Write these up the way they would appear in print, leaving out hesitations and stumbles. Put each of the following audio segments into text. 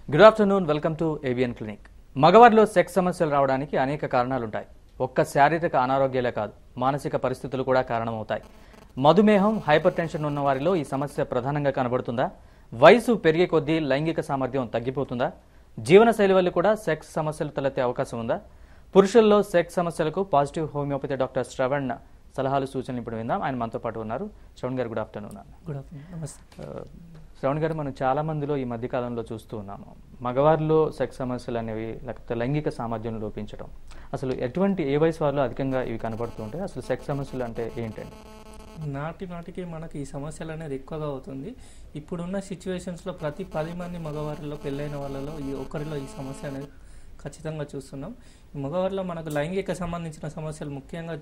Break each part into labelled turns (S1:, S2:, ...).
S1: Good afternoon, welcome to ABN clinic. మగవారిలో sex సమస్యలు రావడానికి అనేక కారణాలుంటాయి. ఒక్క శారీరక అనారోగ్యాలే కాదు, మానసిక పరిస్థితులు కూడా కారణమవుతాయి. మధుమేహం, హైపర్ టెన్షన్ ఉన్న వారిలో ఈ సమస్య ప్రధానంగా కనబడుతుందా? వయసు పెరిగే కొద్దీ లైంగిక సామర్థ్యం తగ్గిపోతుందా? జీవనశైలి వల్ల కూడా సెక్స్ సమస్యలు తలెత్తే అవకాశం ఉందా? పురుషుల్లో సెక్స్ సమస్యలకు పాజిటివ్ హోమియోపతి డాక్టర్ శ్రవణ్ సలహాలు, సూచనలు ఇప్పుడు విందాం. ఆయన మనతో పాటు ఉన్నారు. శ్రవణ్ గారు, గుడ్ ఆఫ్టర్నూన్.
S2: Good afternoon. నమస్తే.
S1: శ్రవణ్ గారు, మనం చాలా మందిలో ఈ మధ్యకాలంలో చూస్తూ ఉన్నాము, మగవారిలో సెక్స్ సమస్యలు అనేవి, లేకపోతే లైంగిక సామర్థ్యం లోపించడం. అసలు ఎటువంటి ఏ వయసు వారిలో అధికంగా ఇవి కనబడుతూ ఉంటాయి? అసలు సెక్స్ సమస్యలు అంటే ఏంటండి?
S2: నాటికి మనకి ఈ సమస్యలు అనేది ఎక్కువగా అవుతుంది. ఇప్పుడున్న సిచ్యువేషన్స్లో ప్రతి 10 మంది మగవారిలో, పెళ్ళైన వాళ్ళలో ఒకరిలో ఈ సమస్య అనేది ఖచ్చితంగా చూస్తున్నాం. ఈ మగవారిలో మనకు లైంగిక సంబంధించిన సమస్యలు ముఖ్యంగా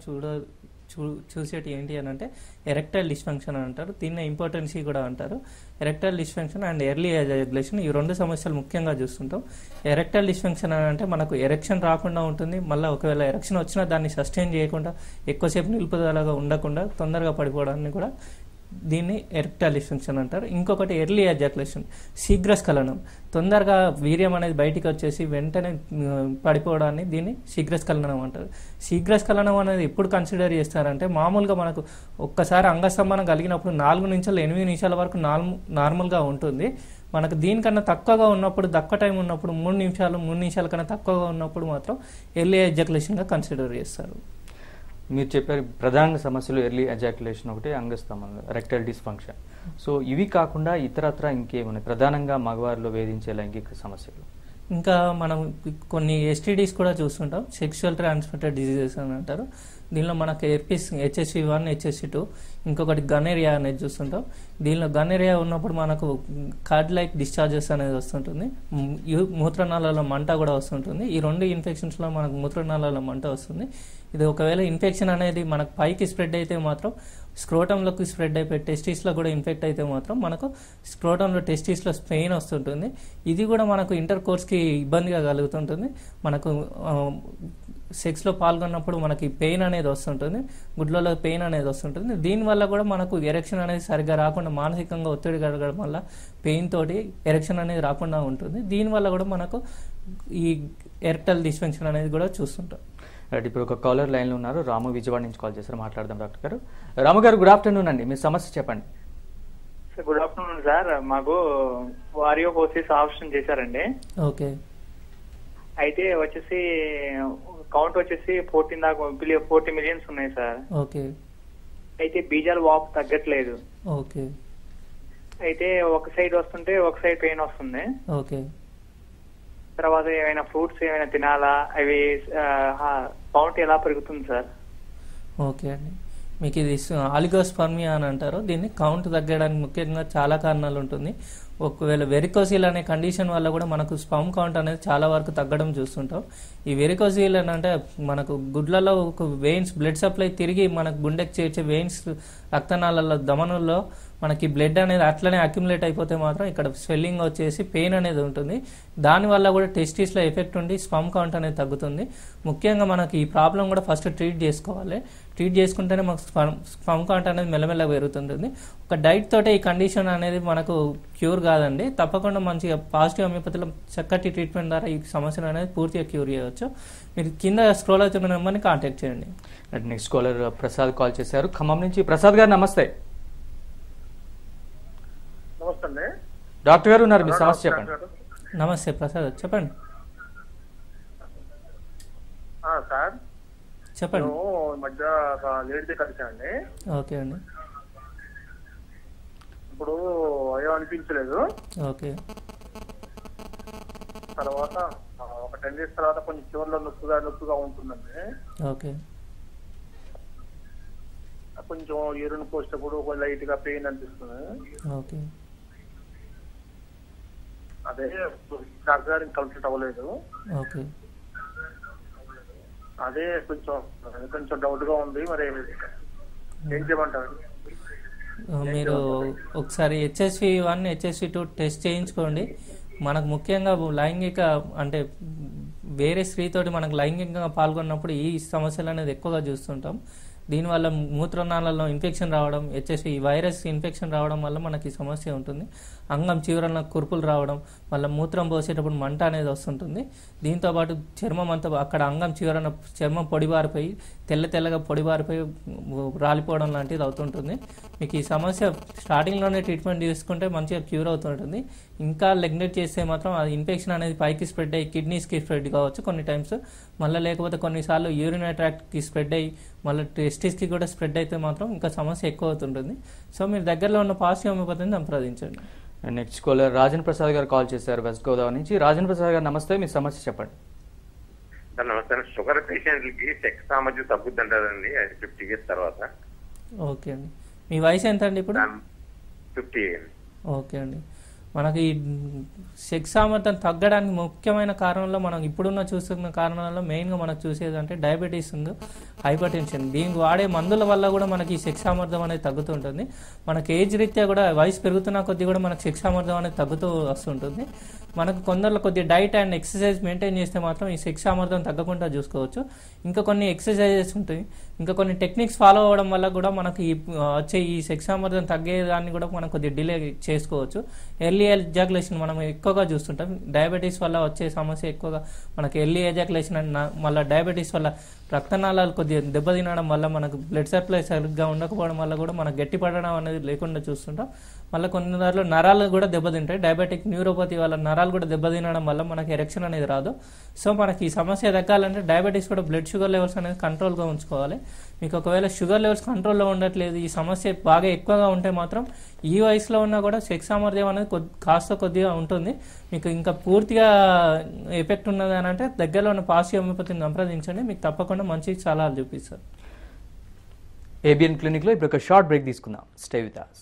S2: చూసేటి ఏంటి అని అంటే ఎరెక్టైల్ డిస్ఫంక్షన్ అని అంటారు. దీన్ని ఇంపార్టెన్సీ కూడా అంటారు. Erectile dysfunction and early ejaculation, ఈ రెండు సమస్యలు ముఖ్యంగా చూస్తుంటాం. ఎరెక్టైల్ డిస్ఫంక్షన్ అని అంటే మనకు ఎరెక్షన్ రాకుండా ఉంటుంది. మళ్ళీ ఒకవేళ ఎరెక్షన్ వచ్చినా దాన్ని సస్టైన్ చేయకుండా, ఎక్కువసేపు నిలుపుదలగా ఉండకుండా తొందరగా పడిపోవడాన్ని కూడా దీన్ని ఎరెక్టైల్ డిస్ఫంక్షన్ అంటారు. ఇంకొకటి ఎర్లీ ఎజాక్యులేషన్, శీఘ్రస్ఖలనం, తొందరగా వీర్యం అనేది బయటికి వచ్చేసి వెంటనే పడిపోవడాన్ని దీన్ని శీఘ్రస్ఖలనం అంటారు. శీఘ్రస్ఖలనం అనేది ఎప్పుడు కన్సిడర్ చేస్తారంటే, మామూలుగా మనకు ఒక్కసారి అంగస్తంభనం కలిగినప్పుడు 4 నుంచి 8 నిమిషాల వరకు నార్మల్గా ఉంటుంది. మనకు దీనికన్నా తక్కువగా ఉన్నప్పుడు, తక్కువ టైం ఉన్నప్పుడు 3 నిమిషాల కన్నా తక్కువగా ఉన్నప్పుడు మాత్రం ఎర్లీ ఎజాక్యులేషన్గా కన్సిడర్ చేస్తారు.
S1: మీరు చెప్పారు ప్రధాన సమస్యలు ఎర్లీ ఎజాక్యులేషన్ ఒకటి, అంగస్తంభనం, ఎరెక్టైల్ డిస్ఫంక్షన్. సో ఇవి కాకుండా ఇతరత్ర ఇంకేమున్నాయి ప్రధానంగా మగవారిలో వేధించే లైంగిక సమస్యలు?
S2: ఇంకా మనం కొన్ని ఎస్టీడీస్ కూడా చూస్తుంటాం, సెక్షువల్ ట్రాన్స్మిటెడ్ డిజీజెస్ అని అంటారు. దీనిలో మనకు ఎర్పిస్, HSV1, HSV2, ఇంకొకటి గనేరియా అనేది చూస్తుంటాం. దీనిలో గనేరియా ఉన్నప్పుడు మనకు కార్డ్ లైక్ డిశ్చార్జెస్ అనేది వస్తుంటుంది. మూత్రనాళాల మంట కూడా వస్తుంటుంది. ఈ 2 ఇన్ఫెక్షన్స్లో మనకు మూత్రనాళాల మంట వస్తుంది. ఇది ఒకవేళ ఇన్ఫెక్షన్ అనేది మనకు పైకి స్ప్రెడ్ అయితే మాత్రం, స్క్రోటంలోకి స్ప్రెడ్ అయిపోయి టెస్టిస్లో కూడా ఇన్ఫెక్ట్ అయితే మాత్రం మనకు స్క్రోటంలో, టెస్టిస్లో పెయిన్ వస్తుంటుంది. ఇది కూడా మనకు ఇంటర్ కోర్స్కి ఇబ్బందిగా కలుగుతుంటుంది. మనకు సెక్స్లో పాల్గొన్నప్పుడు మనకి పెయిన్ అనేది వస్తుంటుంది, గుడ్లలో పెయిన్ అనేది వస్తుంటుంది. దీనివల్ల కూడా మనకు ఎరెక్షన్ అనేది సరిగ్గా రాకుండా, మానసికంగా ఒత్తిడి కలగడం వల్ల పెయిన్ తోటి ఎరెక్షన్ అనేది రాకుండా ఉంటుంది. దీనివల్ల కూడా మనకు ఈ ఎరెక్టైల్ డిస్ఫంక్షన్ అనేది కూడా చూస్తుంటాం.
S1: రైట్, ఇప్పుడు ఒక కాలర్ లైన్లో ఉన్నారు. రాము విజయవాడ నుంచి కాల్ చేశారు, మాట్లాడదాం డాక్టర్ గారు. రాము గారు, గుడ్ ఆఫ్టర్నూన్ అండి. మీ సమస్య చెప్పండి.
S3: Good afternoon sir. మాకు వారియోకోసిస్ ఆపరేషన్ చేశారండి.
S2: ఓకే.
S3: అయితే వచ్చేసి కౌంట్ వచ్చేసి 40 మిలియన్స్ ఉన్నాయి సార్.
S2: ఓకే.
S3: అయితే బీజాలు వాపు తగ్గట్లేదు.
S2: ఓకే.
S3: అయితే ఒక సైడ్ వస్తుంటే ఒక సైడ్ పెయిన్ వస్తుంది.
S2: ఓకే.
S3: తర్వాత ఏమైనా ఫ్రూట్స్ ఏమైనా తినాలా? అవి కౌంట్ ఎలా పెరుగుతుంది సార్?
S2: ఓకే అండి, మీకు ఇది ఆలిగోస్పర్మియా అని అంటారు. దీన్ని కౌంట్ తగ్గడానికి ముఖ్యంగా చాలా కారణాలు ఉంటుంది. ఒకవేళ వెరికోసిల్ అనే కండిషన్ వల్ల కూడా మనకు స్పర్మ్ కౌంట్ అనేది చాలా వరకు తగ్గడం చూస్తుంటాం. ఈ వెరికోసిల్ అని అంటే మనకు గుడ్లలో ఒక వెయిన్స్, బ్లడ్ సప్లై తిరిగి మనకు గుండెకి చేర్చే వెయిన్స్, రక్తనాళాల దమనుల్లో మనకి బ్లడ్ అనేది అట్లనే అక్యుములేట్ అయిపోతే మాత్రం ఇక్కడ స్వెల్లింగ్ వచ్చేసి పెయిన్ అనేది ఉంటుంది. దానివల్ల కూడా టెస్టిస్లో ఎఫెక్ట్ ఉండి స్పర్మ్ కౌంట్ అనేది తగ్గుతుంది. ముఖ్యంగా మనకి ఈ ప్రాబ్లం కూడా ఫస్ట్ ట్రీట్ చేసుకోవాలి. ట్రీట్ చేసుకుంటేనే మనకు స్పర్మ్ కౌంట్ అనేది మెల్లమెల్లగా పెరుగుతుంటుంది. ఒక డైట్ తోటే ఈ కండిషన్ అనేది మనకు క్యూర్ కాదండి. తప్పకుండా మంచిగా పాజిటివ్ హోమియోపతిలో చక్కటి ట్రీట్మెంట్ ద్వారా ఈ సమస్యను అనేది పూర్తిగా క్యూర్ చేయవచ్చు. మీరు కింద స్క్రోల్ అవుతున్న నెంబర్ని కాంటాక్ట్ చేయండి.
S1: నెక్స్ట్ కాలర్ ప్రసాద్ కాల్ చేశారు, ఖమ్మం నుంచి. ప్రసాద్ గారు, నమస్తే.
S4: నమస్తే
S1: డాక్టర్ గారు ఉన్నారు, మీ సమస్య చెప్పండి.
S2: నమస్తే ప్రసాద్, చెప్పండి.
S4: సార్,
S2: చెప్పండి.
S4: మధ్య లేడీతో కలిసాండి.
S2: ఓకే అండి.
S4: ఇప్పుడు అయ్యో అనిపించలేదు.
S2: ఓకే.
S4: తర్వాత ఒక 10 days తర్వాత కొంచెం చివరిలో నొప్పిగా ఉంటుందండి.
S2: ఓకే.
S4: కొంచెం యూరిన్ పోసేటప్పుడు లైట్ గా పెయిన్ అనిపిస్తుంది.
S2: ఓకే.
S4: అదే డాక్టర్ గారిని కన్సల్ట్ అవ్వలేదు.
S2: ఓకే.
S4: అదే కొంచెం డౌట్ గా ఉంది, మరి ఏం చేయమంటారు?
S2: మీరు ఒకసారి HSV1, HSV2 టెస్ట్ చేయించుకోండి. మనకు ముఖ్యంగా లైంగిక అంటే వేరే స్త్రీతోటి మనకు లైంగికంగా పాల్గొన్నప్పుడు ఈ సమస్యలు అనేది ఎక్కువగా చూస్తుంటాం. దీనివల్ల మూత్రనాళాల్లో ఇన్ఫెక్షన్ రావడం, హెచ్ఎస్వి వైరస్ ఇన్ఫెక్షన్ రావడం వల్ల మనకి సమస్య ఉంటుంది. అంగం చివరన కురుపులు రావడం, మళ్ళీ మూత్రం పోసేటప్పుడు మంట అనేది వస్తుంటుంది. దీంతోపాటు చర్మం అంతా అక్కడ అంగం చివరన చర్మం పొడిబారిపోయి తెల్లగా పొడిబారిపోయి రాలిపోవడం లాంటిది అవుతుంటుంది. మీకు ఈ సమస్య స్టార్టింగ్లోనే ట్రీట్మెంట్ తీసుకుంటే మంచిగా క్యూర్ అవుతుంటుంది. ఇంకా నెగ్లెక్ట్ చేస్తే మాత్రం అది ఇన్ఫెక్షన్ అనేది పైకి స్ప్రెడ్ అయ్యి కిడ్నీస్కి స్ప్రెడ్ కావచ్చు కొన్ని టైమ్స్, మళ్ళీ లేకపోతే కొన్నిసార్లు యూరినరీ ట్రాక్ట్కి స్ప్రెడ్ అయ్యి మళ్ళీ టెస్టిస్కి కూడా స్ప్రెడ్ అయితే మాత్రం ఇంకా సమస్య ఎక్కువ అవుతుంటుంది. సో మీరు దగ్గరలో ఉన్న పాజిటివ్ హోమియోపతిని సంప్రదించండి.
S1: నెక్స్ట్ కాలర్ రాజన్ ప్రసాద్ గారు కాల్ చేశారు వెస్ట్ గోదావరి నుంచి. రాజన్ ప్రసాద్ గారు నమస్తే, మీ సమస్య చెప్పండి.
S5: సార్ నమస్తే. షుగర్ పేషెంట్లకి సెక్స్ సామర్థ్యం తగ్గుద్ది అంటారండి 50 years తర్వాత.
S2: ఓకే అండి. మీ వయసు ఎంత అండి ఇప్పుడు?
S5: 50.
S2: ఓకే అండి. మనకి సెక్స్ సామర్థ్యం తగ్గడానికి ముఖ్యమైన కారణంలో మనం ఇప్పుడున్న చూస్తున్న కారణాలలో మెయిన్గా మనకు చూసేది అంటే డయాబెటీస్ ఉంది, హైపర్ టెన్షన్. దీనికి వాడే మందుల వల్ల కూడా మనకి సెక్స్ సామర్థ్యం అనేది తగ్గుతుంటుంది. మనకి ఏజ్ రీత్యా కూడా వయసు పెరుగుతున్న కొద్దీ కూడా మనకు సెక్స్ సామర్థ్యం అనేది తగ్గుతూ వస్తుంటుంది. మనకు కొందరిలో కొద్దిగా డైట్ అండ్ ఎక్సర్సైజ్ మెయింటైన్ చేస్తే మాత్రం ఈ సెక్స్ సామర్థ్యం తగ్గకుండా చూసుకోవచ్చు. ఇంకా కొన్ని ఎక్సర్సైజెస్ ఉంటాయి, ఇంకా కొన్ని టెక్నిక్స్ ఫాలో అవ్వడం వల్ల కూడా మనకి వచ్చే ఈ సెక్స్ సామర్థ్యం తగ్గేదాన్ని కూడా మనం కొద్దిగా డిలే చేసుకోవచ్చు. ఎర్లీ ఎజాకులేషన్ మనం ఎక్కువగా చూస్తుంటాం. డయాబెటీస్ వల్ల వచ్చే సమస్య ఎక్కువగా మనకి ఎర్లీ ఎజాకులేషన్ అండ్ మళ్ళీ డయాబెటీస్ వల్ల రక్తనాళాలు కొద్దిగా దెబ్బతినడం వల్ల మనకు బ్లడ్ సప్లై సరిగ్గా ఉండకపోవడం వల్ల కూడా మనకు గట్టిపడడం అనేది లేకుండా చూస్తుంటాం. మళ్ళీ కొన్నిసార్లు నరాలు కూడా దెబ్బతింటాయి. డయాబెటిక్ న్యూరోపతి వల్ల నరాలు కూడా దెబ్బతినడం వల్ల మనకి ఎరెక్షన్ అనేది రాదు. సో మనకి ఈ సమస్య తగ్గాలంటే డయాబెటీస్ కూడా బ్లడ్ షుగర్ లెవెల్స్ అనేది కంట్రోల్గా ఉంచుకోవాలి. మీకు ఒకవేళ షుగర్ లెవెల్స్ కంట్రోల్లో ఉండట్లేదు, ఈ సమస్య బాగా ఎక్కువగా ఉంటే మాత్రం ఈ వయసులో ఉన్నా కూడా సెక్స్ సామర్థ్యం అనేది కాస్త కొద్దిగా ఉంటుంది. మీకు ఇంకా పూర్తిగా ఎఫెక్ట్ ఉన్నది అని అంటే దగ్గరలో ఉన్న పాజిటివ్ హోమియోపతిని సంప్రదించండి, మీకు తప్పకుండా మంచి సలహాలు చూపిస్తారు.
S1: ఏబిఎన్ క్లినిక్లో ఇప్పుడు ఒక షార్ట్ బ్రేక్ తీసుకుందాం. Stay with us.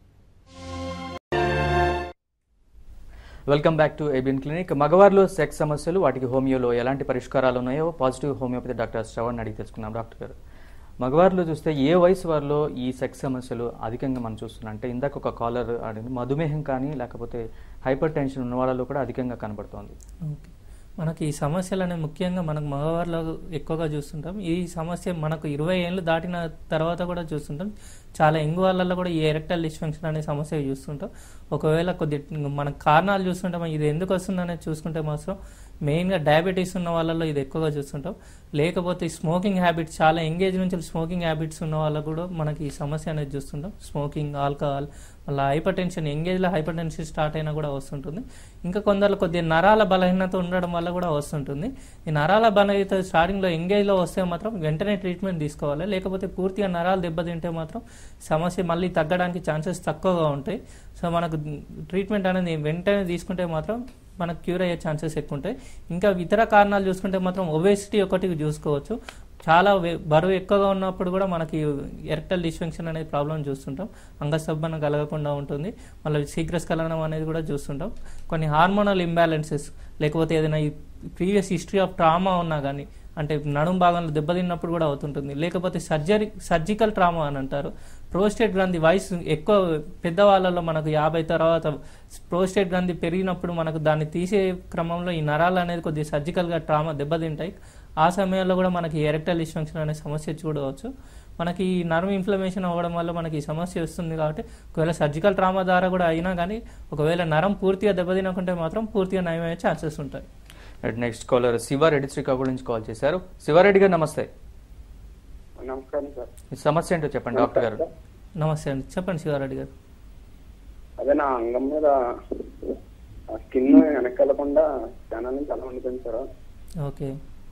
S1: Welcome back to ABN clinic. మగవారిలో సెక్స్ సమస్యలు, వాటికి హోమియోలో ఎలాంటి పరిష్కారాలు ఉన్నాయో పాజిటివ్ హోమియోపతి డాక్టర్ శ్రవణ్ అడిగి తెలుసుకున్నాం. డాక్టర్ గారు, మగవారిలో చూస్తే ఏ వయసు వారిలో ఈ సెక్స్ సమస్యలు అధికంగా మనం చూస్తున్నాం అంటే ఇందాక ఒక కాలర్ అడిగింది, మధుమేహం కానీ లేకపోతే హైపర్ టెన్షన్ ఉన్న వాళ్ళలో కూడా అధికంగా కనబడుతోంది.
S2: ఓకే, మనకి ఈ సమస్యలు అనేవి ముఖ్యంగా మనకు మగవారిలో ఎక్కువగా చూస్తుంటాం. ఈ సమస్య మనకు 20 ఏళ్ళు దాటిన తర్వాత కూడా చూస్తుంటాం. చాలా యంగ్ వాళ్ళల్లో కూడా ఈ ఎరెక్టైల్ డిస్ఫంక్షన్ అనే సమస్య చూస్తుంటాం. ఒకవేళ కొద్ది మన కారణాలు చూస్తుంటాం, ఇది ఎందుకు వస్తుందనేది చూసుకుంటే మాత్రం మెయిన్గా డయాబెటీస్ ఉన్న వాళ్ళలో ఇది ఎక్కువగా చూస్తుంటాం. లేకపోతే స్మోకింగ్ హ్యాబిట్స్, చాలా ఎంగేజ్ నుంచి స్మోకింగ్ హ్యాబిట్స్ ఉన్న వాళ్ళకు కూడా మనకి ఈ సమస్య అనేది చూస్తుంటాం. స్మోకింగ్, ఆల్కహాల్, మళ్ళీ హైపర్ టెన్షన్, ఎంగేజ్లో హైపర్ టెన్షన్ స్టార్ట్ అయినా కూడా వస్తుంటుంది. ఇంకా కొందరు కొద్దిగా నరాల బలహీనత ఉండడం వల్ల కూడా వస్తుంటుంది. ఈ నరాల బలహీనత స్టార్టింగ్లో ఎంగేజ్లో వస్తే మాత్రం వెంటనే ట్రీట్మెంట్ తీసుకోవాలి. లేకపోతే పూర్తిగా నరాలు దెబ్బతింటే మాత్రం సమస్య మళ్ళీ తగ్గడానికి ఛాన్సెస్ తక్కువగా ఉంటాయి. సో మనకు ట్రీట్మెంట్ అనేది వెంటనే తీసుకుంటే మాత్రం మనకు క్యూర్ అయ్యే ఛాన్సెస్ ఎక్కువ ఉంటాయి. ఇంకా ఇతర కారణాలు చూసుకుంటే మాత్రం ఒబేసిటీ ఒకటి చూసుకోవచ్చు. చాలా బరువు ఎక్కువగా ఉన్నప్పుడు కూడా మనకి ఎరెక్టైల్ డిస్ఫంక్షన్ అనేది ప్రాబ్లం చూస్తుంటాం. అంగస్తంభన కలగకుండా ఉంటుంది. మళ్ళీ శీఘ్రస్ఖలనం అనేది కూడా చూస్తుంటాం. కొన్ని హార్మోనల్ ఇంబ్యాలెన్సెస్, లేకపోతే ఏదైనా ప్రీవియస్ హిస్టరీ ఆఫ్ ట్రామా ఉన్నా కానీ, అంటే నడుము భాగంలో దెబ్బతిన్నప్పుడు కూడా అవుతుంటుంది. లేకపోతే సర్జికల్ ట్రామా అని అంటారు. ప్రోస్టేట్ గ్రంథి వయసు ఎక్కువ పెద్దవాళ్ళలో మనకు 50 తర్వాత ప్రోస్టేట్ గ్రంథి పెరిగినప్పుడు మనకు దాన్ని తీసే క్రమంలో ఈ నరాలు అనేది కొద్దిగా సర్జికల్గా ట్రామా దెబ్బతింటాయి. ఆ సమయంలో కూడా మనకి ఎరెక్టైల్ డిస్ఫంక్షన్ అనే సమస్య చూడవచ్చు. మనకి ఈ నర్వ్ ఇన్ఫ్లమేషన్ అవ్వడం వల్ల మనకి ఈ సమస్య వస్తుంది. కాబట్టి ఒకవేళ సర్జికల్ ట్రామా ద్వారా కూడా అయినా కానీ ఒకవేళ నరం పూర్తిగా దెబ్బతినకుంటే మాత్రం పూర్తిగా నయమయ్యే ఛాన్సెస్ ఉంటాయి.
S1: నెక్స్ట్ కాలర్ శివారెడ్డి శ్రీకాకుళం నుంచి కాల్ చేశారు. శివారెడ్డి గారు నమస్తే.
S4: నమస్కారం సార్.
S1: ఈ సమస్య ఏంటో చెప్పండి డాక్టర్ గారు.
S2: నమస్తే అండి, చెప్పండి శివారెడ్డి గారు.
S4: అదే నా అంగం మీద స్కిన్ వెనకెళ్ళకుండా చాలా నుంచి అలా ఉండిపోయింది సార్.
S2: ఓకే,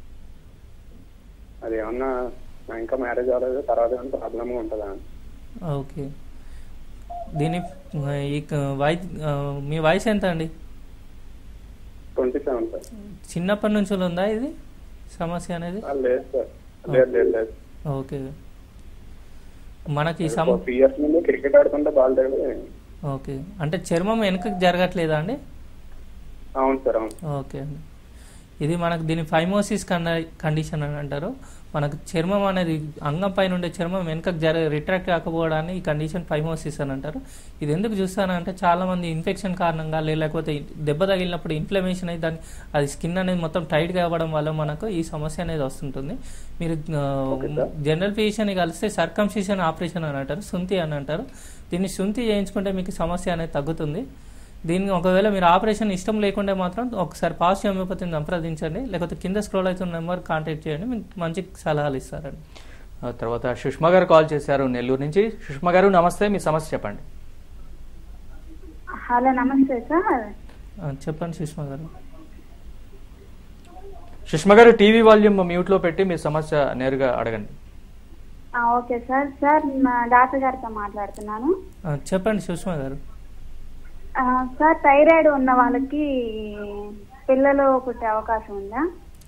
S4: అది ఏమన్నా ఇంకా మ్యారేజ్ అవ్వలేదు, తర్వాత ఏమైనా ప్రాబ్లమ్ ఉంటుందా?
S2: ఓకే, దీని మీ వయసు ఎంత అండి?
S4: 27 సార్.
S2: చిన్నప్పటి నుంచి ఉందా ఇది సమస్య అనేది?
S4: లేదు సార్, లేదు.
S2: ఓకే, మనకి
S4: ఇయర్స్ నుండి క్రికెట్ ఆడుతుంటే బాల్ తగిలి.
S2: ఓకే, అంటే చర్మం వెనుకకి జరగట్లేదా అండి?
S4: అవును సార్, అవును.
S2: ఓకే అండి, ఇది మనకు దీని ఫైమోసిస్ కండిషన్ అని అంటారు. మనకు చర్మం అనేది అంగం పైన ఉండే చర్మం వెనుకకు రిట్రాక్ట్ కాకపోవడాన్ని ఈ కండిషన్ ఫైమోసిస్ అని అంటారు. ఇది ఎందుకు చూస్తానంటే చాలా మంది ఇన్ఫెక్షన్ కారణంగా లేకపోతే దెబ్బ తగిలినప్పుడు ఇన్ఫ్లమేషన్ అయితే దాని అది స్కిన్ అనేది మొత్తం టైట్గా అవ్వడం వల్ల మనకు ఈ సమస్య అనేది వస్తుంటుంది. మీరు జనరల్ ఫిజిషియన్ కలిస్తే సర్కంసిషన్ ఆపరేషన్ అని అంటారు, శుంఠి అని అంటారు. దీన్ని శుంఠి చేయించుకుంటే మీకు సమస్య అనేది తగ్గుతుంది. దీన్ని ఒకవేళ మీరు ఆపరేషన్ ఇష్టం లేకుంటే మాత్రం ఒకసారి పాజిటివ్ హోమియోపతిని సంప్రదించండి, లేకపోతే కింద స్క్రోల్ అవుతున్న నెంబర్ కాంటాక్ట్ చేయండి, మీకు మంచి సలహాలు ఇస్తారండి.
S1: తర్వాత సుష్మా గారు కాల్ చేశారు నెల్లూరు నుంచి. సుష్మా గారు నమస్తే, మీ సమస్య చెప్పండి.
S6: హలో నమస్తే సార్.
S2: చెప్పండి సుష్మా గారు.
S1: సుష్మా గారు టీవీ వాల్యూమ్ మ్యూట్ లో పెట్టి మీ సమస్య నేరుగా అడగండి.
S6: Okay sir. సార్ డాక్టర్ గారితో మాట్లాడుతున్నాను.
S2: చెప్పండి సుష్మా గారు.
S6: సార్ థైరాయిడ్ ఉన్న వాళ్ళకి పిల్లలు పుట్టే అవకాశం ఉందా?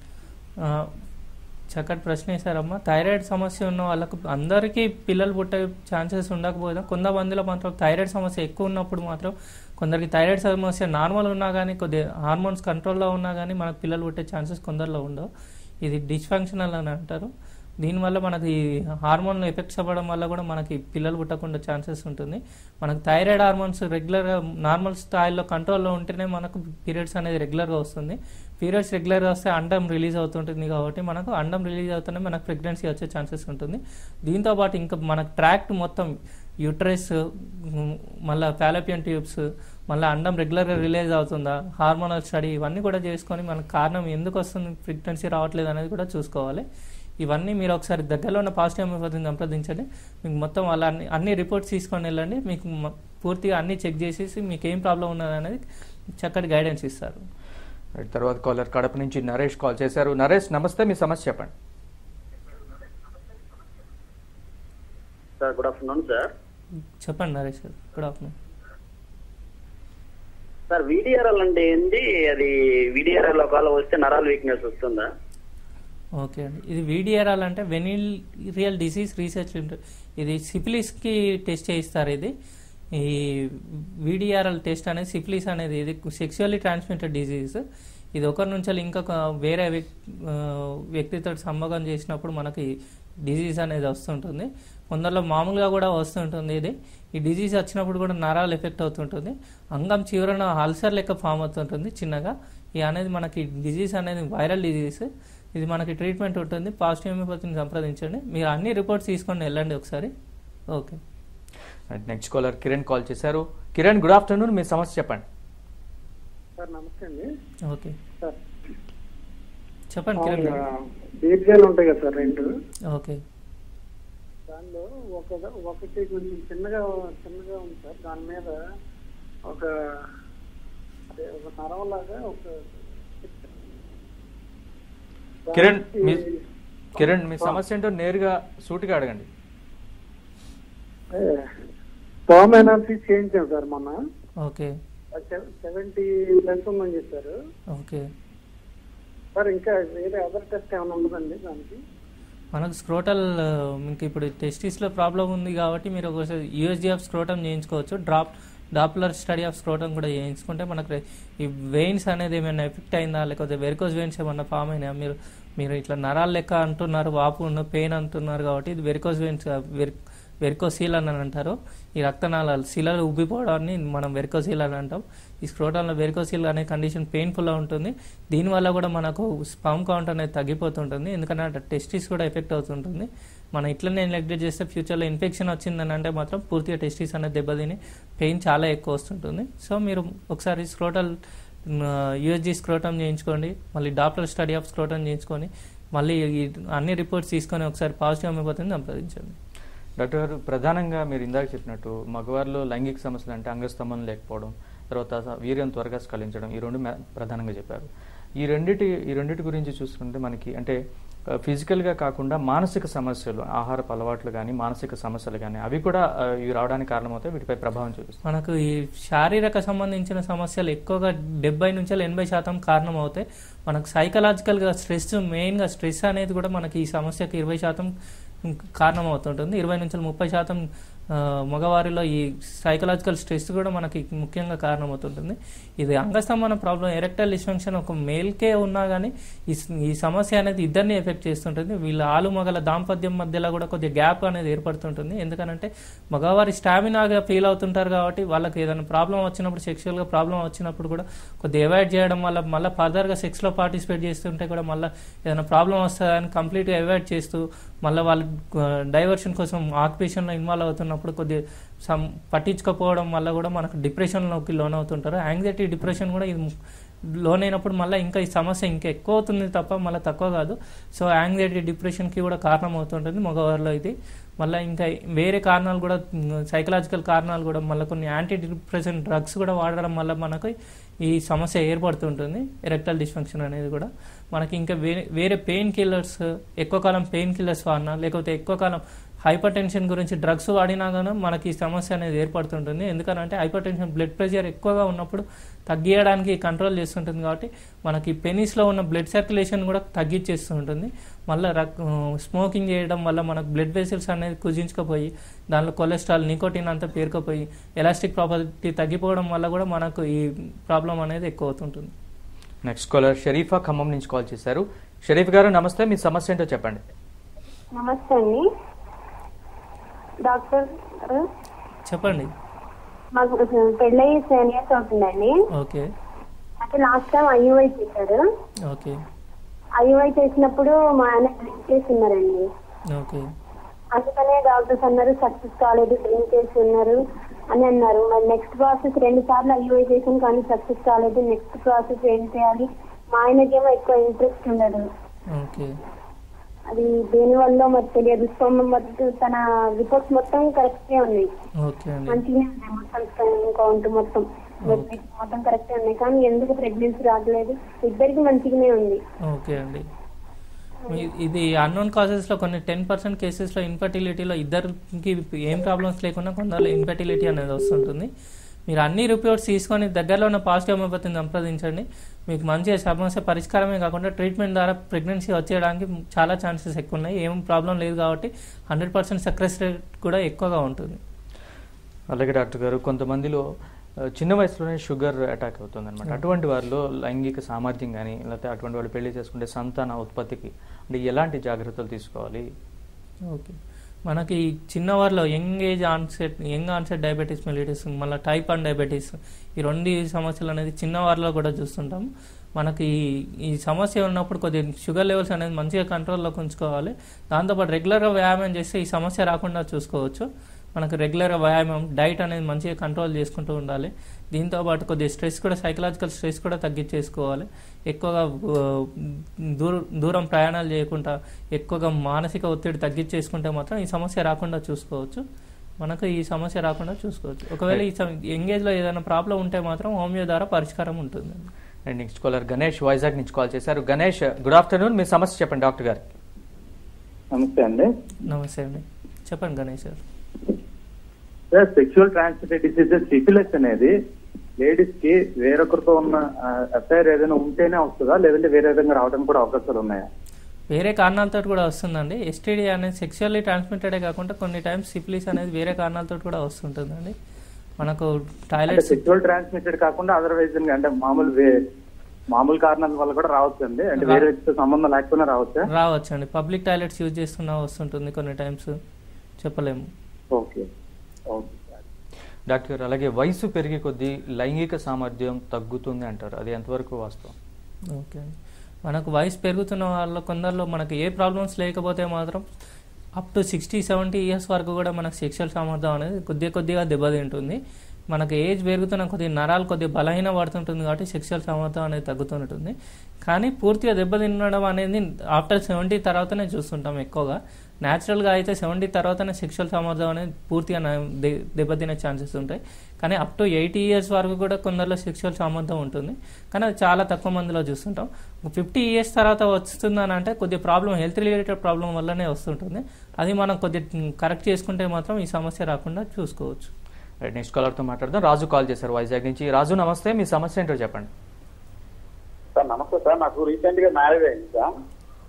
S2: చక్కటి ప్రశ్న వేశారమ్మా. థైరాయిడ్ సమస్య ఉన్న వాళ్ళకు అందరికీ పిల్లలు పుట్టే ఛాన్సెస్ ఉండకపోయినా కొంతమందిలో మాత్రం థైరాయిడ్ సమస్య ఎక్కువ ఉన్నప్పుడు మాత్రం కొందరికి థైరాయిడ్ సమస్య నార్మల్ ఉన్నా కానీ కొద్ది హార్మోన్స్ కంట్రోల్లో ఉన్నా కానీ మనకు పిల్లలు పుట్టే ఛాన్సెస్ కొందరిలో ఉండవు. ఇది డిస్ఫంక్షనల్ అని అంటారు. దీనివల్ల మనకి హార్మోన్ ఎఫెక్ట్స్ అవ్వడం వల్ల కూడా మనకి పిల్లలు పుట్టకుండా ఛాన్సెస్ ఉంటుంది. మనకు థైరాయిడ్ హార్మోన్స్ రెగ్యులర్గా నార్మల్ స్థాయిలో కంట్రోల్లో ఉంటేనే మనకు పీరియడ్స్ అనేది రెగ్యులర్గా వస్తుంది. పీరియడ్స్ రెగ్యులర్గా వస్తే అండం రిలీజ్ అవుతుంటుంది కాబట్టి మనకు అండం రిలీజ్ అవుతూనే మనకు ప్రెగ్నెన్సీ వచ్చే ఛాన్సెస్ ఉంటుంది. దీంతోపాటు ఇంకా మనకు ట్రాక్ట్ మొత్తం యూట్రస్, మళ్ళీ ఫాలోపియన్ ట్యూబ్స్, మళ్ళీ అండం రెగ్యులర్గా రిలీజ్ అవుతుందా, హార్మోనల్ స్టడీ ఇవన్నీ కూడా చేసుకొని మనకు కారణం ఎందుకు వస్తుంది ప్రెగ్నెన్సీ రావట్లేదు అనేది కూడా చూసుకోవాలి. ఇవన్నీ మీరు ఒకసారి దగ్గరలో ఉన్న పాజిటివ్ హోమియోపతిని సంప్రదించండి. మీకు మొత్తం అలా అన్ని రిపోర్ట్స్ తీసుకొని వెళ్ళండి. మీకు పూర్తిగా అన్ని చెక్ చేసేసి మీకు ఏం ప్రాబ్లం ఉన్నది అనేది చక్కటి గైడెన్స్ ఇస్తారు.
S1: తర్వాత కాలర్ కడప నుంచి నరేష్ కాల్ చేశారు. నరేష్ నమస్తే, మీ సమస్య చెప్పండి.
S7: Sir good afternoon sir.
S2: చెప్పండి నరేష్ గారు. Good afternoon
S7: sir. వీడిఆర్ఎల్ అంటే ఏంటి? అది వీడిఆర్ఎల్ ఒకవేళ వస్తే నరాల వీక్నెస్ వస్తుందా?
S2: ఓకే అండి. ఇది వీడిఆర్ఎల్ అంటే వెనీరియల్ డిసీజ్ రీసెర్చ్ లిమిటెడ్. ఇది సిఫిలిస్కి టెస్ట్ చేయిస్తారు. ఇది ఈ వీడిఆర్ఎల్ టెస్ట్ అనేది సిఫిలిస్ అనేది ఇది సెక్చువల్లీ ట్రాన్స్మిటెడ్ డిసీజ్. ఇది ఒకరి నుంచి ఇంకొక వేరే వ్యక్తితో సంభోగం చేసినప్పుడు మనకి డిసీజ్ అనేది వస్తుంటుంది. కొందరిలో మామూలుగా కూడా వస్తుంటుంది. ఈ డిసీజ్ వచ్చినప్పుడు కూడా నరాలు ఎఫెక్ట్ అవుతుంటుంది. అంగం చివరన అల్సర్ లెక్క ఫామ్ అవుతుంటుంది చిన్నగా. ఇది అనేది మనకి డిసీజ్ అనేది వైరల్ డిసీజ్. ఇది మనకి ట్రీట్మెంట్ ఉంటుంది. పాజిటివ్ హోమియోపతిని సంప్రదించండి. మీరు అన్ని రిపోర్ట్స్ తీసుకొని వెళ్ళండి ఒకసారి. Okay.
S1: Next caller Kiran call చేశారు. కిరణ్ గుడ్ ఆఫ్టర్నూన్, మీ సమస్య చెప్పండి.
S8: సార్ నమస్తే అండి.
S2: ఓకే
S8: సార్
S2: చెప్పండి కిరణ్ గారు.
S8: దీర్ఘాలు ఉంటాయి కదా సార్ రెండు.
S2: ఓకే.
S8: దానిలో ఒకటి కొంచెం చిన్నగా ఉంది సార్. దాని మీద ఒక నరంలాగా ఒక
S1: కిరణ్ మీ సమస్య ఏంటో నేరుగా సూటిగా అడగండి.
S8: స్పర్మ్ అనాలిసిస్ చేయించాం సార్ మొన్న.
S2: ఓకే.
S8: 70+ ఉందని చెప్పారు.
S2: ఓకే
S8: సార్ ఇంకా వేరే అదర్ టెస్ట్ ఏమైనా ఉండదండి దానికి?
S2: మనకు స్క్రోటల్ మీకు ఇప్పుడు టెస్టిస్లో ప్రాబ్లం ఉంది కాబట్టి మీరు ఒకసారి యూఎస్జీ ఆఫ్ స్క్రోటం చేయించుకోవచ్చు. డాప్లర్ స్టడీ ఆఫ్ స్క్రోటం కూడా చేయించుకుంటే మనకు ఈ వెయిన్స్ అనేది ఏమైనా ఎఫెక్ట్ అయిందా, లేకపోతే వెరికోజ్ వెయిన్స్ ఏమన్నా ఫామ్ అయినా, మీరు ఇట్లా నరాల లెక్క అంటున్నారు, వాపు ఉన్న పెయిన్ అంటున్నారు కాబట్టి ఇది వెరికోజ్ వెయిన్స్ వెరికోసీల్ అని అంటారు. ఈ రక్తనాళాలు శిలలు ఉబ్బిపోవడాన్ని మనం వెరికోసీల్ అని అంటాం. ఈ స్క్రోటంలో వెరికోసీల్ అనే కండిషన్ పెయిన్ఫుల్గా ఉంటుంది. దీనివల్ల కూడా మనకు స్పర్మ్ కౌంట్ అనేది తగ్గిపోతుంటుంది. ఎందుకంటే టెస్టిస్ కూడా ఎఫెక్ట్ అవుతుంటుంది. మనం ఇట్లనే నెగ్లెక్ట్ చేస్తే ఫ్యూచర్లో ఇన్ఫెక్షన్ వచ్చిందని అంటే మాత్రం పూర్తిగా టెస్టిస్ అనేది దెబ్బతిని పెయిన్ చాలా ఎక్కువ వస్తుంటుంది. సో మీరు ఒకసారి స్క్రోటల్ యూఎస్జీ స్క్రోటం చేయించుకోండి, మళ్ళీ డాప్లర్ స్టడీ ఆఫ్ స్క్రోటం చేయించుకొని మళ్ళీ అన్ని రిపోర్ట్స్ తీసుకొని ఒకసారి పాజిటివ్ హోమియోపతిని సంప్రదించండి.
S1: డాక్టర్ గారు, ప్రధానంగా మీరు ఇందాక చెప్పినట్టు మగవారిలో లైంగిక సమస్యలు అంటే అంగస్తంభం లేకపోవడం, తర్వాత వీర్యం త్వరగా స్ఖలించడం, ఈ రెండు ప్రధానంగా చెప్పారు. ఈ రెండిటి గురించి చూసుకుంటే మనకి అంటే ఫిజికల్గా కాకుండా మానసిక సమస్యలు, ఆహారపు అలవాట్లు కానీ మానసిక సమస్యలు కానీ అవి కూడా ఇవి రావడానికి కారణమవుతాయి, వీటిపై ప్రభావం చూపిస్తాయి.
S2: మనకు ఈ శారీరక సంబంధించిన సమస్యలు ఎక్కువగా 70 నుంచి 80% కారణం అవుతాయి. మనకు సైకలాజికల్గా స్ట్రెస్, మెయిన్గా స్ట్రెస్ అనేది కూడా మనకి ఈ సమస్యకు 20% కారణం అవుతుంటుంది. 20 నుంచి 30% మగవారిలో ఈ సైకలాజికల్ స్ట్రెస్ కూడా మనకి ముఖ్యంగా కారణమవుతుంటుంది. ఇది అంగస్తంభన ప్రాబ్లం, ఎరెక్టైల్ డిస్ఫంక్షన్ ఒక మేల్కే ఉన్నా కానీ ఈ సమస్య అనేది ఇద్దరిని ఎఫెక్ట్ చేస్తుంటుంది. వీళ్ళ ఆలుమగల దాంపత్యం మధ్యలో కూడా కొద్దిగా గ్యాప్ అనేది ఏర్పడుతుంటుంది. ఎందుకంటే మగవారి స్టామినాగా ఫీల్ అవుతుంటారు కాబట్టి వాళ్ళకి ఏదైనా ప్రాబ్లం వచ్చినప్పుడు, సెక్షువల్గా ప్రాబ్లం వచ్చినప్పుడు కూడా కొద్దిగా అవాయిడ్ చేయడం వల్ల మళ్ళీ ఫర్దర్గా సెక్స్లో పార్టిసిపేట్ చేస్తుంటే కూడా మళ్ళీ ఏదైనా ప్రాబ్లం వస్తుందని కంప్లీట్గా అవాయిడ్ చేస్తూ మళ్ళీ వాళ్ళు డైవర్షన్ కోసం ఆక్యుపేషన్లో ఇన్వాల్వ్ అవుతున్నప్పుడు కొద్దిగా పట్టించుకోకపోవడం వల్ల కూడా మనకు డిప్రెషన్లోకి లోన్ అవుతుంటారు. యాంగ్జైటీ, డిప్రెషన్ కూడా ఇది లోన్ అయినప్పుడు మళ్ళీ ఇంకా ఈ సమస్య ఇంకా ఎక్కువ అవుతుంది తప్ప మళ్ళీ తక్కువ కాదు. సో యాంగ్జైటీ, డిప్రెషన్కి కూడా కారణం అవుతుంటుంది మగవారిలో ఇది. మళ్ళీ ఇంకా వేరే కారణాలు కూడా, సైకలాజికల్ కారణాలు కూడా, మళ్ళీ కొన్ని యాంటీ డిప్రెషన్ డ్రగ్స్ కూడా వాడడం వల్ల మనకు ఈ సమస్య ఏర్పడుతుంటుంది, ఎరెక్టైల్ డిస్ఫంక్షన్ అనేది కూడా. మనకి ఇంకా వేరే పెయిన్ కిల్లర్స్, ఎక్కువ కాలం పెయిన్ కిల్లర్స్ వాడినా లేకపోతే ఎక్కువ కాలం హైపర్ టెన్షన్ గురించి డ్రగ్స్ వాడినా కానీ మనకి ఈ సమస్య అనేది ఏర్పడుతుంటుంది. ఎందుకంటే హైపర్ టెన్షన్, బ్లడ్ ప్రెషర్ ఎక్కువగా ఉన్నప్పుడు తగ్గియడానికి కంట్రోల్ చేస్తుంటుంది కాబట్టి మనకి పెనిస్లో ఉన్న బ్లడ్ సర్క్యులేషన్ కూడా తగ్గించేస్తూ ఉంటుంది. మళ్ళీ స్మోకింగ్ చేయడం వల్ల మనకు బ్లడ్ వెసల్స్ అనేది కుదించుకుపోయి దానిలో కొలెస్ట్రాల్, నికోటిన్ అంతా పేరుకుపోయి ఎలాస్టిక్ ప్రాపర్టీ తగ్గిపోవడం వల్ల కూడా మనకు ఈ ప్రాబ్లం అనేది ఎక్కువ అవుతుంటుంది.
S1: నెక్స్ట్ కాలర్ షరీఫా ఖమ్మం నుంచి కాల్ చేశారు. షరీఫ్ గారు నమస్తే, మీ సమస్య ఏంటో చెప్పండి.
S6: నమస్తే అండి డాక్టర్ గారు.
S2: చెప్పండి.
S6: మాకు పెళ్ళయి 7 years అవుతుందండి.
S2: ఓకే.
S6: అంటే లాస్ట్ టైం ఐయుఐ చేశారు.
S2: ఓకే.
S6: ఐయుఐ చేసినప్పుడు మా ఆయన డ్రింక్ చేసి ఉన్నారండి.
S2: ఓకే.
S6: అందుకనే డాక్టర్స్ అన్నారు సక్సెస్ కాలేదు, డ్రింక్ చేసి ఉన్నారు అని అన్నారు. మరి నెక్స్ట్ ప్రాసెస్ 2 సార్లు ఐయుఐ చేసాను కానీ సక్సెస్ కాలేదు. నెక్స్ట్ ప్రాసెస్ ఏం చేయాలి? మా ఆయనకేమో ఎక్కువ ఇంట్రెస్ట్ ఉండదు.
S2: ఓకే.
S6: అది దేనివల్ల మరి తెలియదు. తన రిపోర్ట్స్ మొత్తం కరెక్ట్ గా ఉన్నాయి, మంచిగా ఉన్నాయి. మొత్తం కౌంట్ మొత్తం మొత్తం కరెక్ట్ ఉన్నాయి. కానీ ఎందుకు ప్రెగ్నెన్సీ రావట్లేదు? ఇద్దరికి మంచిగానే ఉంది.
S2: ఓకే అండి. ఇది అన్నోన్ కాజెస్ లో కొన్ని 10% కేసెస్ లో ఇన్ఫర్టిలిటీలో ఇద్దరికి ఏం ప్రాబ్లమ్స్ లేకుండా కొందరు ఇన్ఫర్టిలిటీ అనేది వస్తుంటుంది. మీరు అన్ని రిపోర్ట్స్ తీసుకొని దగ్గరలో ఉన్న పాజిటివ్ హోమియోపతిని సంప్రదించండి. మీకు మంచి సమస్య పరిష్కారమే కాకుండా ట్రీట్మెంట్ ద్వారా ప్రెగ్నెన్సీ వచ్చేయడానికి చాలా ఛాన్సెస్ ఎక్కువ ఉన్నాయి. ఏం ప్రాబ్లం లేదు కాబట్టి 100% సక్సెస్ రేట్ కూడా ఎక్కువగా ఉంటుంది.
S1: అలాగే డాక్టర్ గారు, కొంతమందిలో చిన్న వయసులోనే షుగర్ అటాక్ అవుతుంది అనమాట. అటువంటి వారిలో లైంగిక సామర్థ్యం కానీ లేకపోతే అటువంటి వాళ్ళు పెళ్లి చేసుకుంటే సంతాన ఉత్పత్తికి అంటే ఎలాంటి జాగ్రత్తలు తీసుకోవాలి?
S2: ఓకే. మనకి చిన్నవారిలో యంగ్ ఆన్సెట్ డయాబెటీస్ మెలిటస్, మళ్ళీ టైప్ 1 డయాబెటీస్, ఈ 2 సమస్యలు అనేది చిన్నవారిలో కూడా చూస్తుంటాం. మనకి ఈ సమస్య ఉన్నప్పుడు కొద్దిగా షుగర్ లెవెల్స్ అనేది మంచిగా కంట్రోల్లోకి ఉంచుకోవాలి. దాంతోపాటు రెగ్యులర్గా వ్యాయామం చేస్తే ఈ సమస్య రాకుండా చూసుకోవచ్చు. మనకు రెగ్యులర్గా వ్యాయామం, డైట్ అనేది మంచిగా కంట్రోల్ చేసుకుంటూ ఉండాలి. దీంతోపాటు కొద్దిగా స్ట్రెస్ కూడా, సైకలాజికల్ స్ట్రెస్ కూడా తగ్గించేసుకోవాలి. ఎక్కువగా దూరం ప్రయాణాలు చేయకుండా ఎక్కువగా మానసిక ఒత్తిడి తగ్గించేసుకుంటే మాత్రం ఈ సమస్య రాకుండా చూసుకోవచ్చు. మనకు ఈ సమస్య రాకుండా చూసుకోవచ్చు. ఒకవేళ ఈ ఎంగేజ్లో ఏదైనా ప్రాబ్లం ఉంటే మాత్రం హోమియో ద్వారా పరిష్కారం ఉంటుంది.
S1: And next caller Ganesh Vizag నుంచి కాల్ చేశారు. గణేష్, గుడ్ ఆఫ్టర్నూన్, మీ సమస్య చెప్పండి డాక్టర్ గారు.
S9: నమస్తే అండి.
S2: నమస్తే అండి, చెప్పండి గణేష్ గారు.
S9: సెక్షువల్ ట్రాన్స్మిటెడ్ డిసీజెస్ సిఫిలిస్ అనేది లేడీస్ కి వేరొకరితో ఉన్న అఫైర్ ఏదైనా ఉంటేనే వస్తుందా, లేదంటే వేరే విధంగా రావడానికి కూడా అవకాశాలు ఉన్నాయా?
S2: వేరే కారణాలతో కూడా వస్తుందండి. ఎస్టీడీ అనేది సెక్షువల్లీ ట్రాన్స్మిటెడే కాకుండా కొన్ని టైమ్స్ సిఫిలిస్ అనేది వేరే కారణాలతో కూడా వస్తుంటుందండి. మనకు టాయిలెట్
S9: సెక్షువల్ ట్రాన్స్మిటెడ్ కాకుండా అదర్వైజ్ అంటే మామూలు కారణాల వల్ల కూడా రావచ్చు అండి, అంటే వేరే వ్యక్తితో సంబంధం లేకపోయినా రావచ్చు
S2: అండి. పబ్లిక్ టాయిలెట్స్ యూజ్ చేస్తున్నా వస్తుంటుంది కొన్ని టైమ్స్, చెప్పలేము.
S9: ఓకే.
S1: డాక్టర్ గారు, అలాగే వయసు పెరిగే కొద్దీ లైంగిక సామర్థ్యం తగ్గుతుంది అంటారు, అది ఎంతవరకు వాస్తవం?
S2: ఓకే. మనకు వయసు పెరుగుతున్న వాళ్ళ కొందరిలో మనకు ఏ ప్రాబ్లమ్స్ లేకపోతే మాత్రం అప్ టు 60-70 ఇయర్స్ వరకు కూడా మనకు సెక్షువల్ సామర్థ్యం అనేది కొద్దిగా దెబ్బతింటుంది. మనకు ఏజ్ పెరుగుతున్న కొద్దిగా నరాలు కొద్దిగా బలహీన పడుతుంటుంది కాబట్టి సెక్షువల్ సామర్థ్యం అనేది తగ్గుతుంటుంది. కానీ పూర్తిగా దెబ్బతినడం అనేది ఆఫ్టర్ 70 తర్వాతనే చూస్తుంటాం ఎక్కువగా. న్యాచురల్గా అయితే 70 తర్వాతనే సెక్షువల్ సామర్థ్యం అనేది పూర్తిగా దెబ్బతినే ఛాన్సెస్ ఉంటాయి. కానీ అప్ టు 80 ఇయర్స్ వరకు కూడా కొందరిలో సెక్షువల్ సామర్థ్యం ఉంటుంది, కానీ అది చాలా తక్కువ మందిలో చూస్తుంటాం. 50 ఇయర్స్ తర్వాత వస్తుందని అంటే కొద్దిగా ప్రాబ్లం, హెల్త్ రిలేటెడ్ ప్రాబ్లం వల్లనే వస్తుంటుంది. అది మనం కొద్దిగా కరెక్ట్ చేసుకుంటే మాత్రం ఈ సమస్య రాకుండా చూసుకోవచ్చు.
S1: నెక్స్ట్ కాలర్తో మాట్లాడదాం. రాజు కాల్ చేశారు వైజాగ్ నుంచి. రాజు నమస్తే, మీ సమస్య ఏంటో చెప్పండి.
S10: సార్ నమస్తే సార్, నాకు రీసెంట్ గా మ్యారేజ్ అయింది సార్.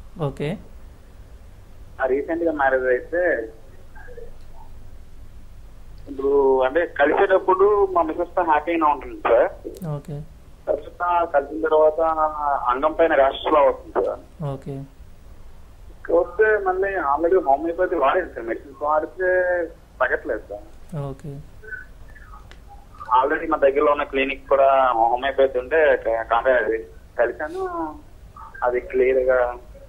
S2: ఓకే.
S10: రీసెంట్ గా మ్యారేజ్ అయితే ఇప్పుడు అంటే కలిసేటప్పుడు మా మిసెస్ తో హ్యాపీగా ఉంటుంది సార్.
S2: ఓకే
S10: తర్వాత కలిసిన తర్వాత అంగం పైన ర్యాషెస్ లా వస్తుంది సార్.
S2: ఓకే
S10: వస్తే మళ్ళీ ఆల్రెడీ హోమియోపతి వాడేది సార్, మెడిసిన్స్ వాడితే తగ్గట్లేదు సార్.
S2: ఓకే
S10: ఆల్రెడీ మా దగ్గరలో ఉన్న క్లినిక్ కూడా హోమియోపతి ఉంటే కలిసాను, అది క్లియర్ గా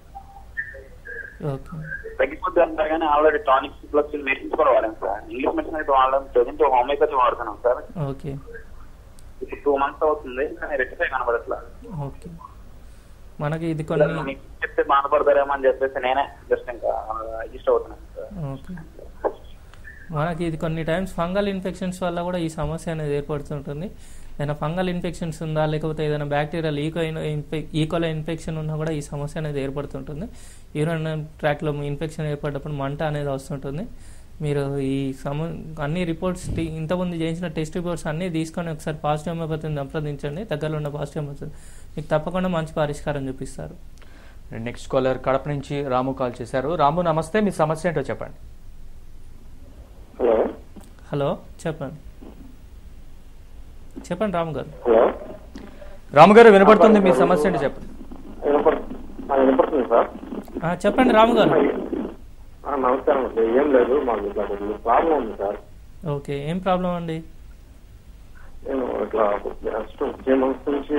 S2: ఓకే
S10: తగ్గిపోద్ది అంటారు. కానీ ఆల్రెడీ టానిక్స్ ప్లస్ మెడిసిన్స్ కూడా వాడాను సార్. ఇంగ్లీష్ మెడిసిన్ అయితే వాడడం ప్రజెంట్ హోమియోపతి వాడుతున్నాం సార్.
S2: ఓకే
S10: ఇప్పుడు 2 months అవుతుంది కానీ రెక్టిఫై కనబడట్లా.
S2: ఓకే మనకి ఇది కొన్ని
S10: మీకు చెప్తే బాధపడతారేమో అని చెప్పేసి నేనే జస్ట్ ఇంకా అడ్జస్ట్ అవుతున్నాను సార్.
S2: ఓకే మనకి ఇది కొన్ని టైమ్స్ ఫంగల్ ఇన్ఫెక్షన్స్ వల్ల కూడా ఈ సమస్య అనేది ఏర్పడుతుంటుంది. ఏదైనా ఫంగల్ ఇన్ఫెక్షన్స్ ఉందా లేకపోతే ఏదైనా బ్యాక్టీరియల్ ఈకోలై ఇన్ఫెక్షన్ ఉన్నా కూడా ఈ సమస్య అనేది ఏర్పడుతుంటుంది. యూరినరీ ట్రాక్లో ఇన్ఫెక్షన్ ఏర్పడినప్పుడు మంట అనేది వస్తుంటుంది. మీరు ఈ అన్ని రిపోర్ట్స్ ఇంతకుముందు చేసిన టెస్ట్ రిపోర్ట్స్ అన్నీ తీసుకొని ఒకసారి పాజిటివ్ హోమియోపతిని సంప్రదించండి. దగ్గరలో ఉన్న పాజిటివ్ హోమియోపతి మీకు తప్పకుండా మంచి పరిష్కారం చూపిస్తారు.
S1: నెక్స్ట్ కాలర్ కడప నుంచి రాము కాల్ చేశారు. రాము నమస్తే, మీ సమస్య ఏంటో చెప్పండి.
S11: హలో
S2: హలో చెప్పండి చెప్పండి రాము గారు.
S11: హలో
S1: రాము గారు వినపడుతుంది, మీ సమస్య ఏంటో చెప్పండి.
S11: వినపడుతుంది సార్.
S2: చెప్పండి రాము గారు.
S11: నమస్కారం అండి. ఏం లేదు, మాకు ఇట్లా ప్రాబ్లం ఉంది సార్.
S2: ఓకే ఏం ప్రాబ్లం అండి?
S11: నేను ఇట్లా 3 months నుంచి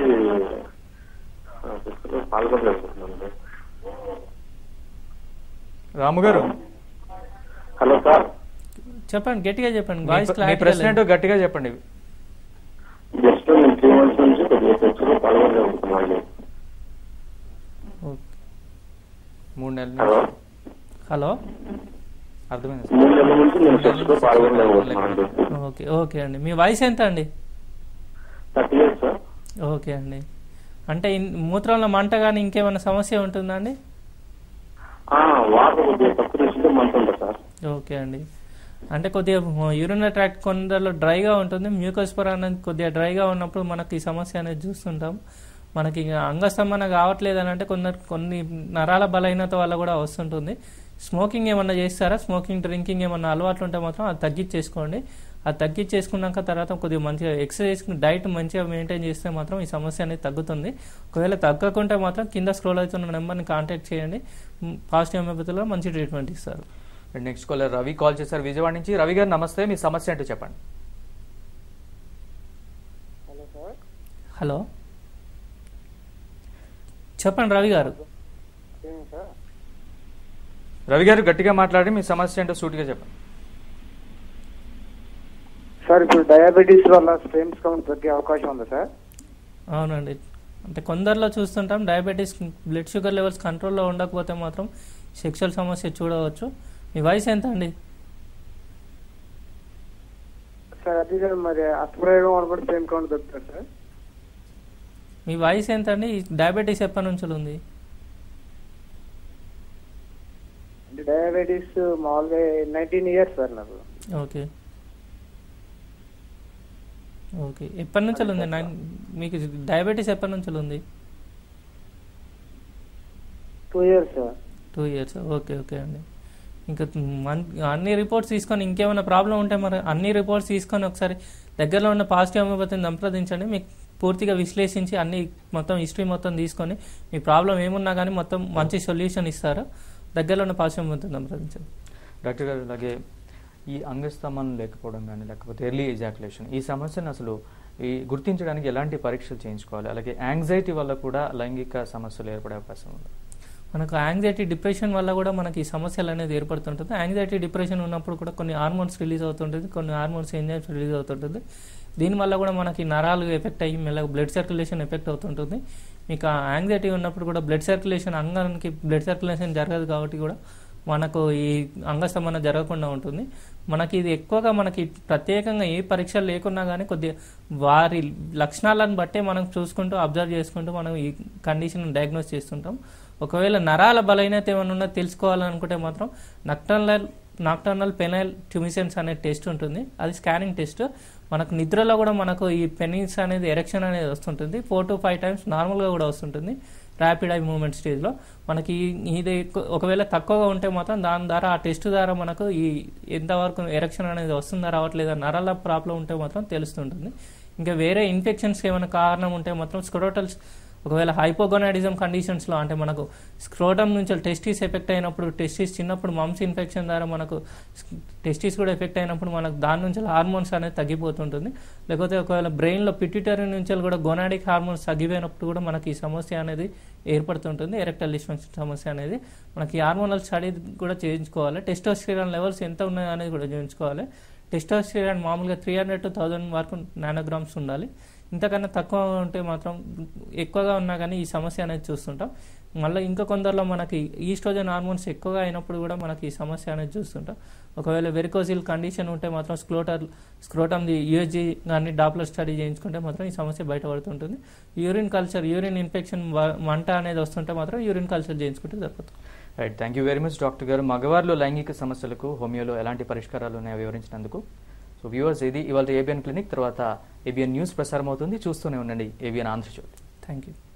S11: పాల్గొనలేకపోతున్నాను.
S1: రాము గారు
S11: హలో సార్
S2: చెప్పండి, గట్టిగా చెప్పండి.
S1: మీ ప్రశ్న ఏంటో గట్టిగా చెప్పండి.
S11: జస్ట్ నేను 3 months నుంచి కొద్దిగా సెక్స్లో పాల్గొనలేకపోతున్నాను.
S1: 3 నెలల
S11: హలో
S2: హలో
S1: అర్థమైంది.
S11: 3 నెలల నుంచి నేను సెక్స్లో పాల్గొనలేకపోతున్నాను.
S2: ఓకే ఓకే అండి. మీ వయసు ఎంత అండి?
S11: 30 years సార్.
S2: ఓకే అండి. అంటే మూత్రంలో మంట కానీ ఇంకేమైనా సమస్య ఉంటుందా అండి?
S11: వాటర్ కొద్దిగా తక్కువ తీసుకుంటే మంట ఉంటుంది సార్.
S2: ఓకే అండి. అంటే కొద్దిగా యూరినరీ ట్రాక్ట్ కొందరిలో డ్రైగా ఉంటుంది. మ్యూకోస్పోరా అనేది కొద్దిగా డ్రైగా ఉన్నప్పుడు మనకి ఈ సమస్య అనేది చూస్తుంటాం. మనకి అంగస్తంభన కావట్లేదు అని అంటే కొన్ని నరాల బలహీనత వల్ల కూడా వస్తుంటుంది. స్మోకింగ్ ఏమన్నా చేస్తారా? స్మోకింగ్ డ్రింకింగ్ ఏమన్నా అలవాట్లు ఉంటే మాత్రం అది తగ్గించేసుకోండి. అది తగ్గించేసుకున్నాక తర్వాత కొద్దిగా మంచిగా ఎక్సర్సైజ్ డైట్ మంచిగా మెయింటైన్ చేస్తే మాత్రం ఈ సమస్య అనేది తగ్గుతుంది. ఒకవేళ తగ్గకుంటే మాత్రం కింద స్క్రోల్ అవుతున్న నెంబర్ని కాంటాక్ట్ చేయండి. పాజిటివ్ హోమియోపతిలో మంచి ట్రీట్మెంట్ ఇస్తారు.
S1: నెక్స్ట్ కాలర్ రవి కాల్ చేశారు విజయవాడ నుంచి. రవి గారు నమస్తే, మీ సమస్య ఏంటో చెప్పండి.
S2: హలో చెప్పండి రవి గారు.
S1: రవి గారు గట్టిగా మాట్లాడి మీ సమస్య ఏంటో సూటిగా చెప్పండి.
S8: సార్ ఇప్పుడు డయాబెటీస్ వల్ల స్పెర్మ్స్ కౌంట్ తగ్గే అవకాశం ఉందా సార్?
S2: అవునండి. అంటే కొందరిలో చూస్తుంటాం డయాబెటీస్ బ్లడ్ షుగర్ లెవెల్స్ కంట్రోల్లో ఉండకపోతే మాత్రం సెక్షువల్ సమస్య చూడవచ్చు. మీ వయసు ఎంత అండి?
S8: సార్ అది సార్ మరి అస్ప్రయోగం వల్ల కూడా స్పెర్మ్ కౌంట్ తగ్గుతుంది సార్.
S2: మీ వయసు ఎంత అండి? డయాబెటీస్ ఎప్పటి నుంచి ఉంది?
S8: డయాబెటీస్ మామూలుగా 19 years సార్ నాకు.
S2: ఓకే ఓకే ఎప్పటి నుంచి ఉంది మీకు డయాబెటీస్? ఎప్పటి నుంచి ఉంది?
S8: 2 years sir.
S2: 2 years. Okay okay అండి. ఇంకా అన్ని రిపోర్ట్స్ తీసుకొని ఇంకేమైనా ప్రాబ్లం ఉంటే మరి అన్ని రిపోర్ట్స్ తీసుకొని ఒకసారి దగ్గరలో ఉన్న పాజిటివ్ హోమియోపతిని సంప్రదించండి. మీకు పూర్తిగా విశ్లేషించి అన్ని మొత్తం హిస్టరీ మొత్తం తీసుకొని మీ ప్రాబ్లం ఏమున్నా కానీ మొత్తం మంచి సొల్యూషన్ ఇస్తారు. దగ్గరలో ఉన్న పాజిటివ్ హోమియోపతిని సంప్రదించండి.
S1: డాక్టర్ గారు అలాగే ఈ అంగస్తంభనం లేకపోవడం కానీ లేకపోతే ఎర్లీ ఎజాక్యులేషన్ ఈ సమస్యను అసలు గుర్తించడానికి ఎలాంటి పరీక్షలు చేయించుకోవాలి? అలాగే యాంగ్జైటీ వల్ల కూడా లైంగిక సమస్యలు ఏర్పడే అవకాశం ఉంది.
S2: మనకు యాంగ్జైటీ డిప్రెషన్ వల్ల కూడా మనకి ఈ సమస్యలు అనేది ఏర్పడుతుంటుంది. యాంగ్జైటీ డిప్రెషన్ ఉన్నప్పుడు కూడా కొన్ని హార్మోన్స్ రిలీజ్ అవుతుంటుంది, కొన్ని హార్మోన్స్ ఎంజైమ్స్ రిలీజ్ అవుతుంటుంది. దీనివల్ల కూడా మనకి నరాలు ఎఫెక్ట్ అయ్యి మెల్లగా బ్లడ్ సర్క్యులేషన్ ఎఫెక్ట్ అవుతుంటుంది. మీకు యాంగ్జైటీ ఉన్నప్పుడు కూడా బ్లడ్ సర్క్యులేషన్ అంగానికి బ్లడ్ సర్క్యులేషన్ జరగదు కాబట్టి కూడా మనకు ఈ అంగస్తంభన జరగకుండా ఉంటుంది. మనకి ఇది ఎక్కువగా మనకి ప్రత్యేకంగా ఏ పరీక్షలు లేకున్నా కానీ కొద్దిగా వారి లక్షణాలను బట్టే మనం చూసుకుంటూ అబ్జర్వ్ చేసుకుంటూ మనం ఈ కండిషన్ డయాగ్నోస్ చేస్తుంటాం. ఒకవేళ నరాల బలహీనత ఏమైనా ఉన్నా తెలుసుకోవాలనుకుంటే మాత్రం నాక్టర్నల్ పెనైల్ ట్యూమిసెన్స్ అనే టెస్ట్ ఉంటుంది. అది స్కానింగ్ టెస్ట్. మనకు నిద్రలో కూడా మనకు ఈ పెనిస్ అనేది ఎరెక్షన్ అనేది వస్తుంటుంది. 4 to 5 times నార్మల్గా కూడా వస్తుంటుంది. ర్యాపిడ్ ఐ మూవ్మెంట్ స్టేజ్లో మనకి ఇది ఒకవేళ తక్కువగా ఉంటే మాత్రం దాని ద్వారా ఆ టెస్ట్ ద్వారా మనకు ఈ ఎంతవరకు ఎరెక్షన్ అనేది వస్తుందా రావట్లేదా నరాల ప్రాబ్లం ఉంటే మాత్రం తెలుస్తుంటుంది. ఇంకా వేరే ఇన్ఫెక్షన్స్ ఏమైనా కారణం ఉంటే మాత్రం స్క్రోటల్స్ ఒకవేళ హైపోగొనాడిజం కండిషన్స్లో అంటే మనకు స్క్రోటం నుంచి టెస్టిస్ ఎఫెక్ట్ అయినప్పుడు టెస్టిస్ చిన్నప్పుడు మమ్స్ ఇన్ఫెక్షన్ ద్వారా మనకు టెస్టిస్ కూడా ఎఫెక్ట్ అయినప్పుడు మనకు దాని నుంచి హార్మోన్స్ అనేది తగ్గిపోతుంటుంది. లేకపోతే ఒకవేళ బ్రెయిన్లో పిట్యూటరీ నుంచి కూడా గొనాడిక్ హార్మోన్స్ తగ్గిపోయినప్పుడు కూడా మనకి ఈ సమస్య అనేది ఏర్పడుతుంటుంది. ఎరెక్టైల్ డిస్ఫంక్షన్ సమస్య అనేది మనకి హార్మోనల్ స్టడీ కూడా చేయించుకోవాలి. టెస్టోస్టెరాన్ లెవెల్స్ ఎంత ఉన్నాయి అనేది కూడా చేయించుకోవాలి. టెస్టోస్టెరాన్ మామూలుగా 300 to 1000 వరకు నానోగ్రామ్స్ ఉండాలి. ఇంతకన్నా తక్కువ ఉంటే మాత్రం ఎక్కువగా ఉన్నా కానీ ఈ సమస్య అనేది చూస్తుంటాం. మళ్ళీ ఇంకా కొందరిలో మనకి ఈస్ట్రోజన్ హార్మోన్స్ ఎక్కువగా అయినప్పుడు కూడా మనకి ఈ సమస్య అనేది చూస్తుంటాం. ఒకవేళ వెరికోజిల్ కండిషన్ ఉంటే మాత్రం స్క్రోటంది యూఎస్జీ కానీ డాప్లర్ స్టడీ చేయించుకుంటే మాత్రం ఈ సమస్య బయటపడుతుంటుంది. యూరిన్ కల్చర్ యూరిన్ ఇన్ఫెక్షన్ మంట అనేది వస్తుంటే మాత్రం యూరిన్ కల్చర్ చేయించుకుంటే సరిపోతుంది.
S1: Right, thank you very much doctor గారు. మగవారిలో లైంగిక సమస్యలకు హోమియోలో ఎలాంటి పరిష్కారాలు ఉన్నాయో వివరించినందుకు. సో వ్యూవర్స్, ఇది ఇవాళ ఏబిఎన్ క్లినిక్. తర్వాత ఏబిఎన్ న్యూస్ ప్రసారం అవుతుంది. చూస్తూనే ఉండండి ఏబిఎన్ ఆంధ్రజ్యోతి.
S2: Thank you.